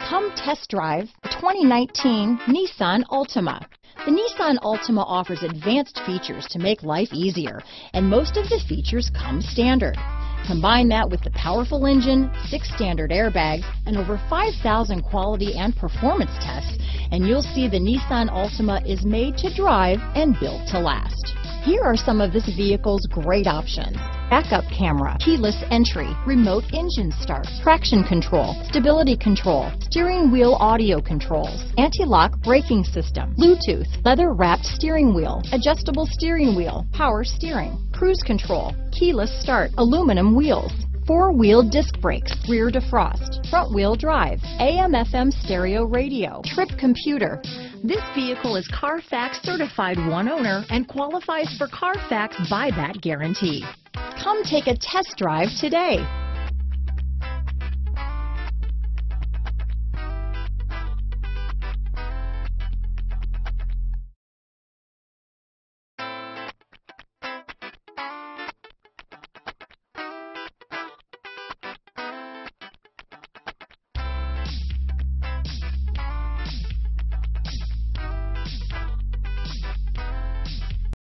Come test drive the 2019 Nissan Altima. The Nissan Altima offers advanced features to make life easier, and most of the features come standard. Combine that with the powerful engine, 6 standard airbags, and over 5,000 quality and performance tests, and you'll see the Nissan Altima is made to drive and built to last. Here are some of this vehicle's great options: backup camera, keyless entry, remote engine start, traction control, stability control, steering wheel audio controls, anti-lock braking system, Bluetooth, leather-wrapped steering wheel, adjustable steering wheel, power steering, cruise control, keyless start, aluminum wheels, 4-wheel disc brakes, rear defrost, front-wheel drive, AM/FM stereo radio, trip computer. This vehicle is Carfax certified one owner and qualifies for Carfax buyback guarantee. Come take a test drive today.